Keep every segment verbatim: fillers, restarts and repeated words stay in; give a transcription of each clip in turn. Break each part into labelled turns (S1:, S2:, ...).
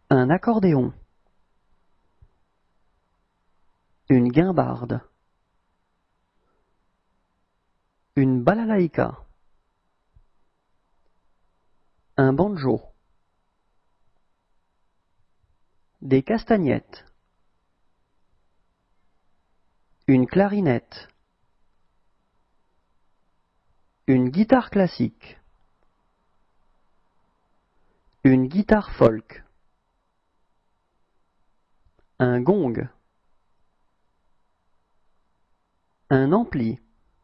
S1: Un accordéon. Une guimbarde. Une balalaïka. Un banjo. Des castagnettes. Une clarinette. Une guitare classique. Une guitare folk. Un gong. Un ampli.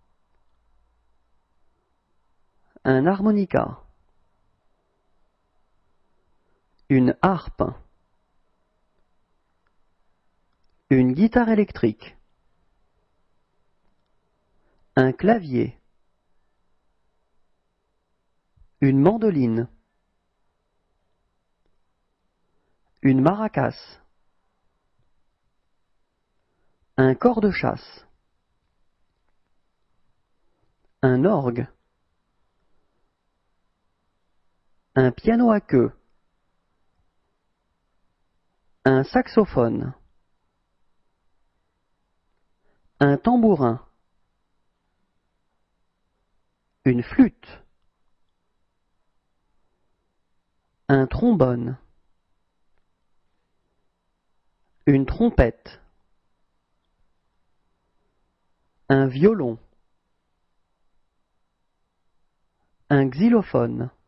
S1: Un harmonica. Une harpe. Une guitare électrique. Un clavier. Une mandoline. Une maracas. Un cor de chasse. Un orgue. Un piano à queue. Un saxophone. Un tambourin. Une flûte. Un trombone. Une trompette. Un violon. Un xylophone.